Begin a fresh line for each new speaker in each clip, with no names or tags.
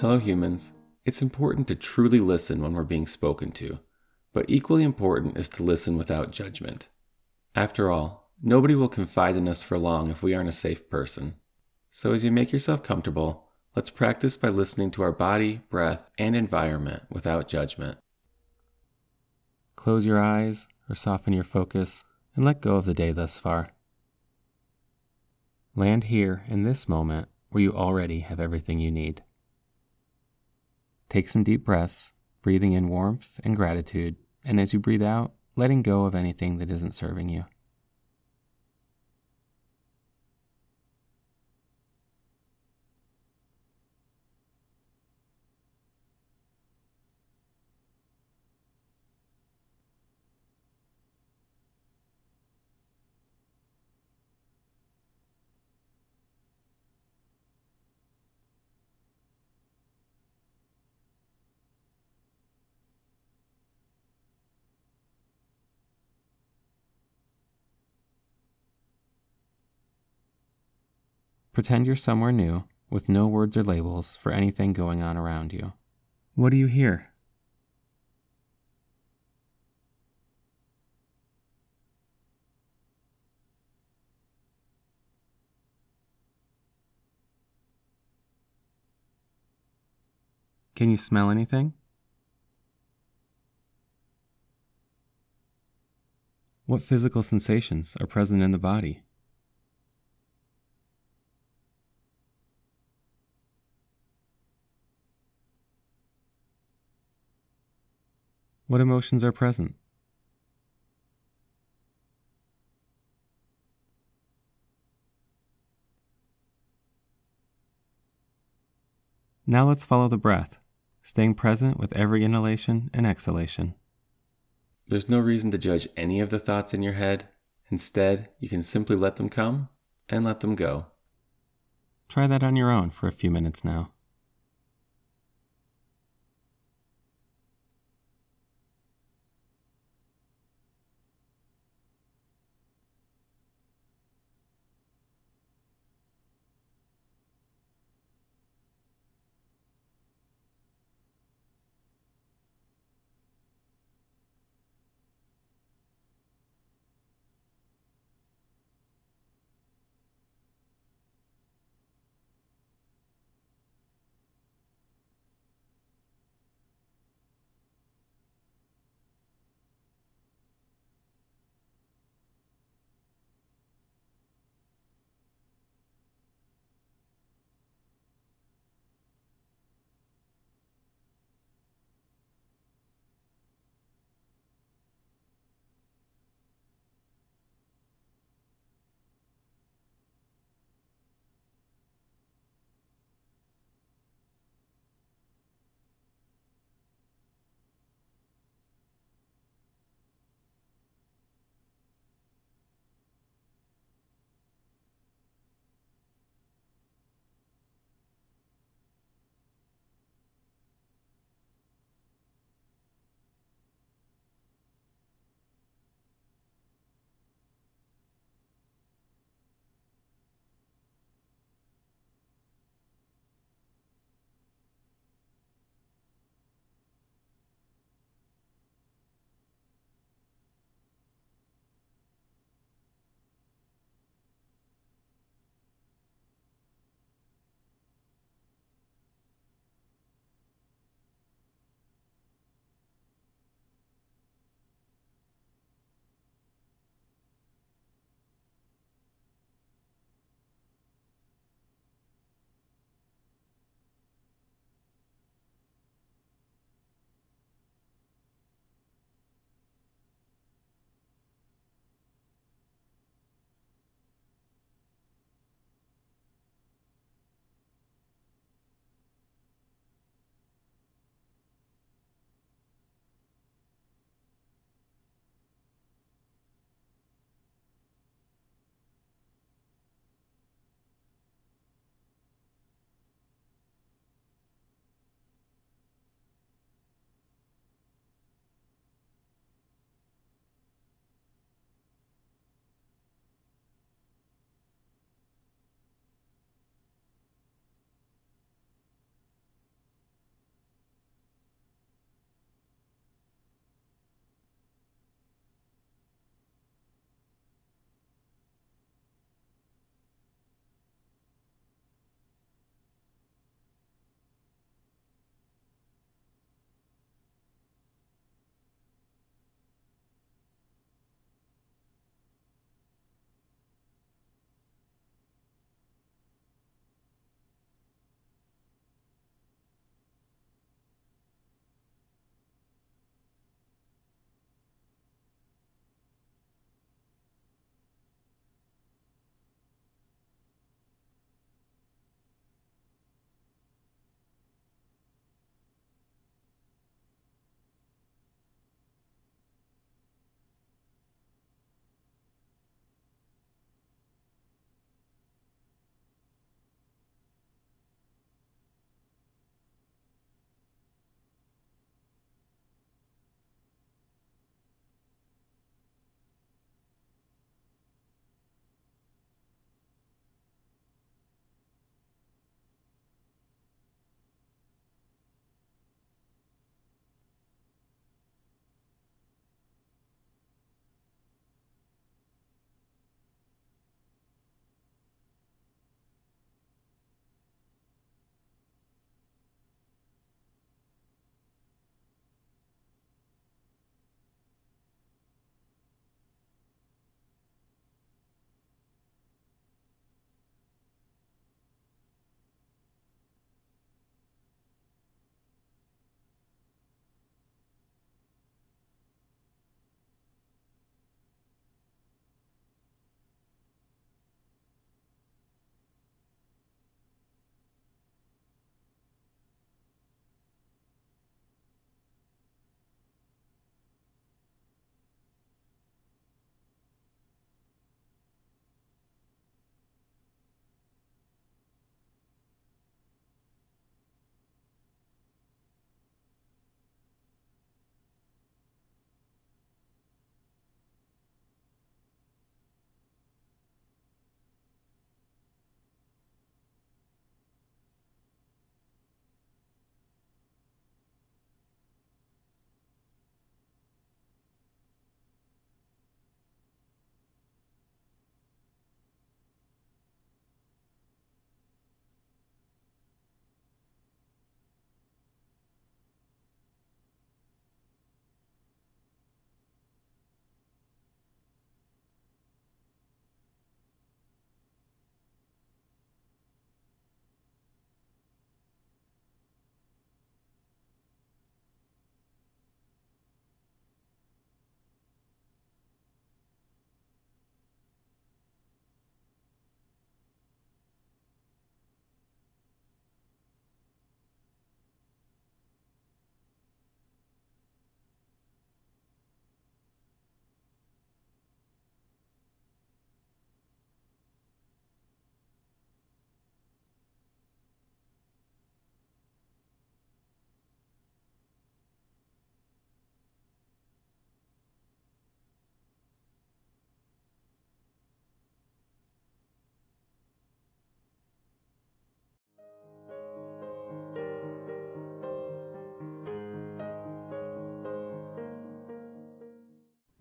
Hello humans. It's important to truly listen when we're being spoken to, but equally important is to listen without judgment. After all, nobody will confide in us for long if we aren't a safe person. So as you make yourself comfortable, let's practice by listening to our body, breath, and environment without judgment. Close your eyes or soften your focus and let go of the day thus far. Land here in this moment where you already have everything you need. Take some deep breaths, breathing in warmth and gratitude, and as you breathe out, letting go of anything that isn't serving you. Pretend you're somewhere new, with no words or labels for anything going on around you. What do you hear? Can you smell anything? What physical sensations are present in the body? What emotions are present? Now let's follow the breath, staying present with every inhalation and exhalation. There's no reason to judge any of the thoughts in your head. Instead, you can simply let them come and let them go. Try that on your own for a few minutes now.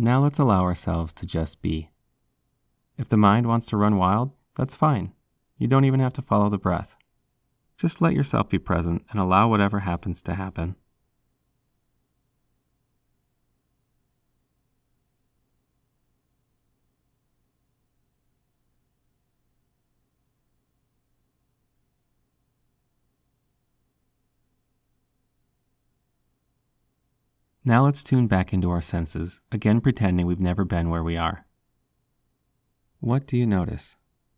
Now let's allow ourselves to just be. If the mind wants to run wild, that's fine. You don't even have to follow the breath. Just let yourself be present and allow whatever happens to happen. Now let's tune back into our senses, again pretending we've never been where we are. What do you notice?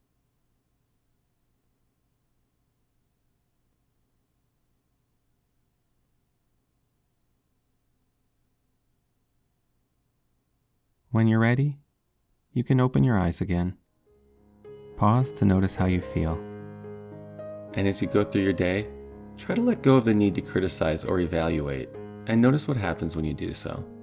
When you're ready, you can open your eyes again. Pause to notice how you feel. And as you go through your day, try to let go of the need to criticize or evaluate, and notice what happens when you do so.